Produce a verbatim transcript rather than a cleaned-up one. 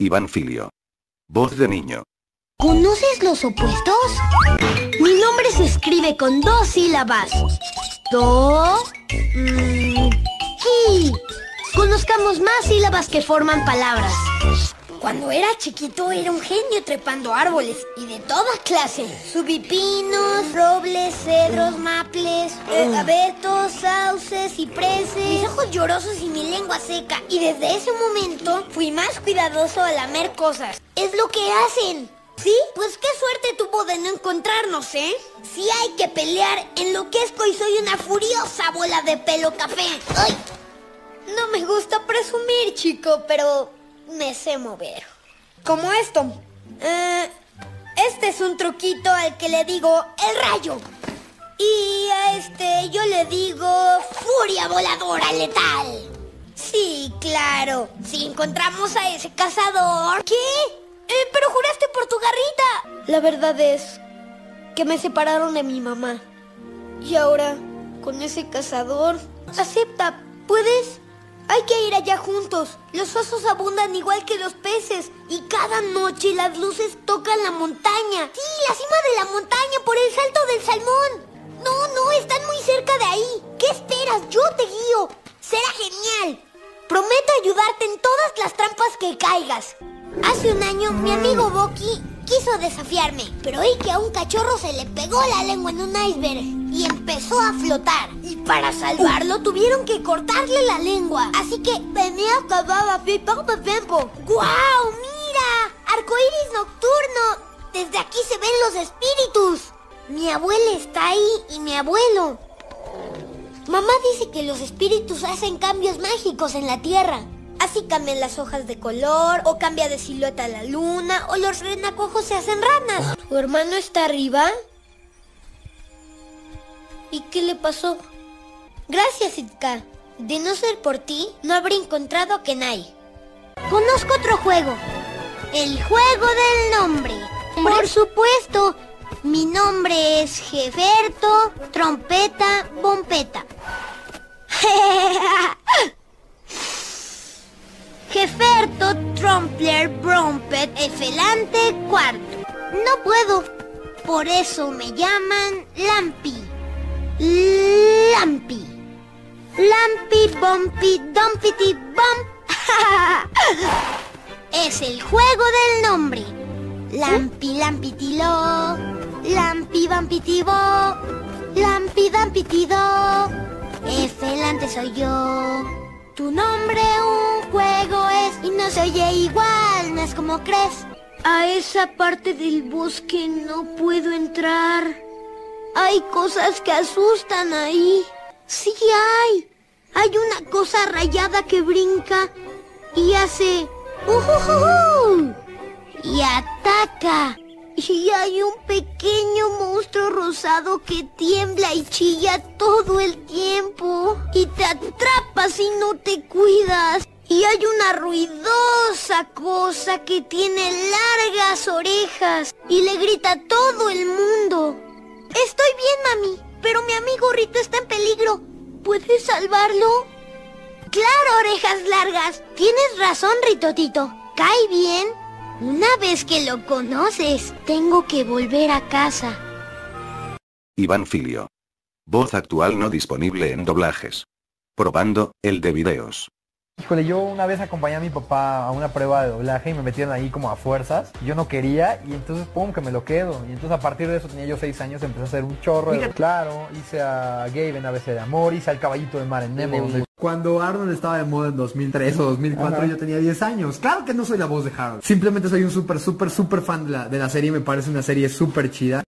Iván Filio. Voz de niño. ¿Conoces los opuestos? Mi nombre se escribe con dos sílabas. Do... Mmm... Ki. Conozcamos más sílabas que forman palabras. Cuando era chiquito era un genio trepando árboles y de toda clase. Subí pinos, robles, cedros, maples, eh, abetos, sauces, cipreses. Mis ojos llorosos y mi lengua seca. Y desde ese momento fui más cuidadoso al lamer cosas. Es lo que hacen. ¿Sí? Pues qué suerte tuvo de no encontrarnos, ¿eh? Si hay que pelear, enloquezco y soy una furiosa bola de pelo café. ¡Ay! No me gusta presumir, chico, pero me sé mover. Como esto. Eh, este es un truquito al que le digo el rayo. Y a este yo le digo furia voladora letal. Sí, claro. Si encontramos a ese cazador... ¿Qué? Eh, pero juraste por tu garrita. La verdad es que me separaron de mi mamá. Y ahora, con ese cazador... Acepta, ¿puedes? Hay que ir allá juntos. Los osos abundan igual que los peces. Y cada noche las luces tocan la montaña. Sí, la cima de la montaña por el salto del salmón. No, no, están muy cerca de ahí. ¿Qué esperas? Yo te guío. Será genial. Prometo ayudarte en todas las trampas que caigas. Hace un año mi amigo Boki quiso desafiarme, pero oí que a un cachorro se le pegó la lengua en un iceberg y empezó a flotar. Y para salvarlo tuvieron que cortarle la lengua. Así que venía acababa pipa tiempo. ¡Guau! ¡Mira! ¡Arcoíris nocturno! Desde aquí se ven los espíritus. Mi abuela está ahí y mi abuelo. Mamá dice que los espíritus hacen cambios mágicos en la tierra. Así cambian las hojas de color, o cambia de silueta la luna, o los renacuajos se hacen ranas. ¿Tu hermano está arriba? ¿Y qué le pasó? Gracias, Itka. De no ser por ti, no habría encontrado a Kenai. Conozco otro juego. El juego del nombre. Por supuesto, mi nombre es Jeferto Trompeta Bompeta. Jeferto Trompler Brompet Efelante Cuarto. No puedo. Por eso me llaman Lampi. Lampi. Lampi Bumpy Dumpity Bump. Es el juego del nombre. Lampi Lampitilo. Lampi Vampitivo. Lampi Dampitido. Efelante soy yo. Tu nombre un juego es y no se oye igual, no es como crees. A esa parte del bosque no puedo entrar. Hay cosas que asustan ahí. Sí hay. Hay una cosa rayada que brinca y hace... ¡Ujujuju! Y ataca. Y hay un pequeño monstruo rosado que tiembla y chilla todo el tiempo. Y te atrapa si no te cuidas. Y hay una ruidosa cosa que tiene largas orejas y le grita a todo el mundo. Estoy bien, mami, pero mi amigo Rito está en peligro. ¿Puedes salvarlo? Claro, orejas largas. Tienes razón, Ritotito. Cae bien. Una vez que lo conoces, tengo que volver a casa. Iván Filio. Voz actual no disponible en doblajes. Probando, el de videos. Híjole, yo una vez acompañé a mi papá a una prueba de doblaje y me metieron ahí como a fuerzas. Yo no quería y entonces pum, que me lo quedo. Y entonces a partir de eso tenía yo seis años, empecé a hacer un chorro de... Claro, hice a Gabe en A B C de Amor, hice al Caballito de Mar en Nemo. Donde... Cuando Arnold estaba de moda en dos mil tres o dos mil cuatro, ajá, yo tenía diez años. Claro que no soy la voz de Harold. Simplemente soy un súper, súper, súper fan de la, de la serie. Me parece una serie súper chida.